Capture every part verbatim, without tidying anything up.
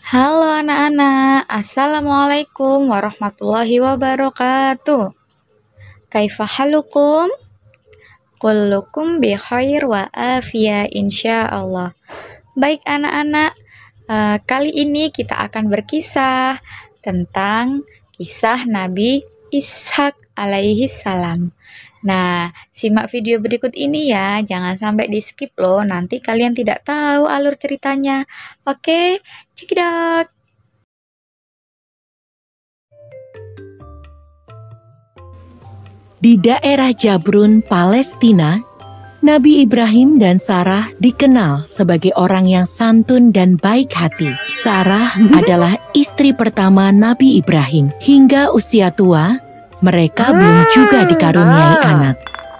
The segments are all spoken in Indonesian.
Halo anak-anak, Assalamualaikum warahmatullahi wabarakatuh. Kaifa halukum? Kullukum bi khair wa afiyah insyaallah. Baik anak-anak, uh, kali ini kita akan berkisah tentang kisah Nabi Ishak alaihi salam. Nah, simak video berikut ini ya, jangan sampai di skip loh, nanti kalian tidak tahu alur ceritanya. Oke, check it out. Di daerah Jabrun, Palestina, Nabi Ibrahim dan Sarah dikenal sebagai orang yang santun dan baik hati. Sarah adalah istri pertama Nabi Ibrahim. Hingga usia tua, mereka belum juga dikaruniai anak.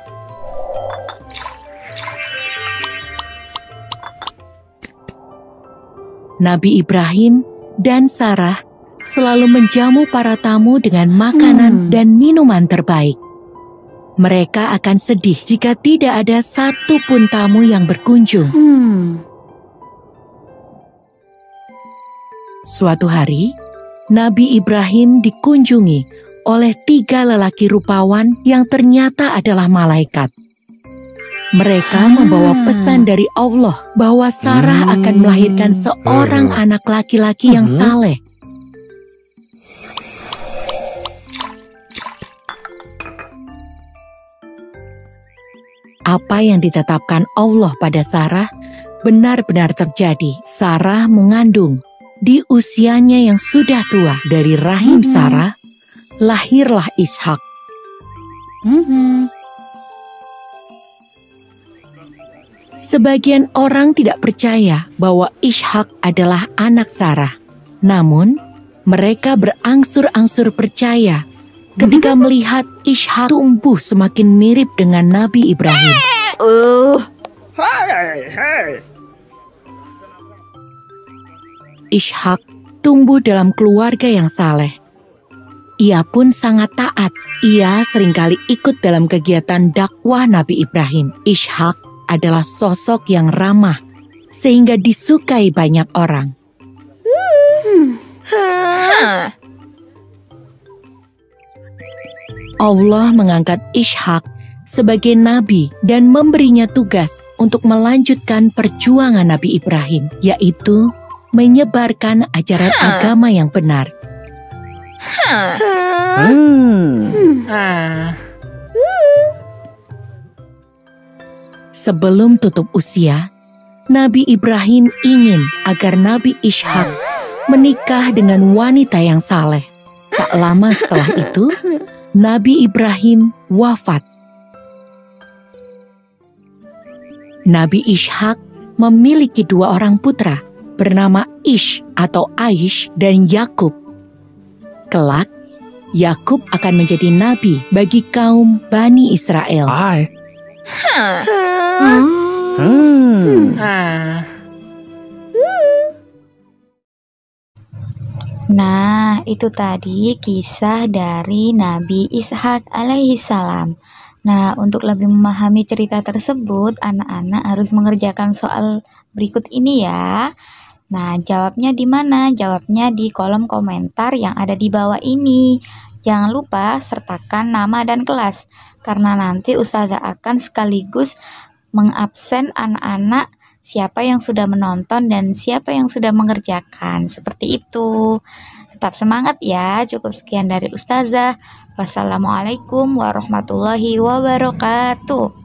Nabi Ibrahim dan Sarah selalu menjamu para tamu dengan makanan dan minuman terbaik. Mereka akan sedih jika tidak ada satu pun tamu yang berkunjung. Hmm. Suatu hari, Nabi Ibrahim dikunjungi oleh tiga lelaki rupawan yang ternyata adalah malaikat. Mereka membawa pesan dari Allah bahwa Sarah akan melahirkan seorang anak laki-laki yang saleh. Apa yang ditetapkan Allah pada Sarah benar-benar terjadi. Sarah mengandung di usianya yang sudah tua. Dari rahim Sarah, lahirlah Ishak. Sebagian orang tidak percaya bahwa Ishak adalah anak Sarah. Namun, mereka berangsur-angsur percaya ketika melihat Ishak tumbuh semakin mirip dengan Nabi Ibrahim. Uh. Ishak tumbuh dalam keluarga yang saleh. Ia pun sangat taat. Ia seringkali ikut dalam kegiatan dakwah Nabi Ibrahim. Ishak adalah sosok yang ramah, sehingga disukai banyak orang. Hmm. Huh. Allah mengangkat Ishak sebagai nabi dan memberinya tugas untuk melanjutkan perjuangan Nabi Ibrahim, yaitu menyebarkan ajaran huh. agama yang benar. Huh. Hmm. Hmm. Sebelum tutup usia, Nabi Ibrahim ingin agar Nabi Ishak menikah dengan wanita yang saleh. Tak lama setelah itu, Nabi Ibrahim wafat. Nabi Ishak memiliki dua orang putra bernama Ish atau Aish dan Yakub. Kelak, Yakub akan menjadi nabi bagi kaum Bani Israel. Hai. Hmm. Hmm. Nah, itu tadi kisah dari Nabi Ishak alaihi salam. Nah, untuk lebih memahami cerita tersebut, anak-anak harus mengerjakan soal berikut ini ya. Nah, jawabnya di mana? Jawabnya di kolom komentar yang ada di bawah ini. Jangan lupa sertakan nama dan kelas, karena nanti Ustazah akan sekaligus mengabsen anak-anak siapa yang sudah menonton dan siapa yang sudah mengerjakan. Seperti itu. Tetap semangat ya. Cukup sekian dari Ustazah. Wassalamualaikum warahmatullahi wabarakatuh.